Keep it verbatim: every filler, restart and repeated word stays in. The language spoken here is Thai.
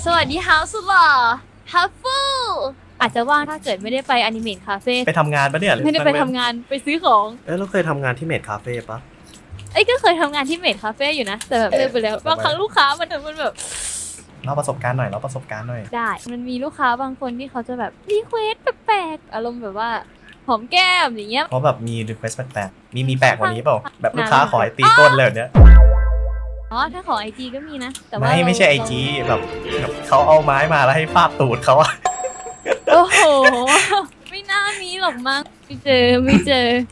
สวัสดีฮาวสุดหล่อฮัฟฟูอาจจะว่างถ้าเกิดไม่ได้ไปอนิเมะคาเฟ่ไปทำงานปะเนี่ยไม่ได้ไปทำงานไปซื้อของเออเราเคยทำงานที่เมดคาเฟ่ปะไอ้ก็เคยทำงานที่เมดคาเฟ่อยู่นะแต่แบบเลิกไปแล้วบางครั้งลูกค้ามันมันแบบเล่าประสบการณ์หน่อยเล่าประสบการณ์หน่อยได้มันมีลูกค้าบางคนที่เขาจะแบบรีเควสแปลกๆอารมณ์แบบว่าหอมแก้มอย่างเงี้ยเขาแบบมีรีเควสแปลกๆมีมีแปลกกว่านี้เปล่าแบบลูกค้าขอให้ตีก้นเลยเนี่ยอ๋อถ้าขอไอจีก็มีนะแต่ว่าไม่ไม่ใช่ไอจีแบบแบบเขาเอาไม้มาแล้วให้ฟาดตูดเขาอะโอ้โหไม่น่ามีหรอกมั้งไม่เจอไม่เจอ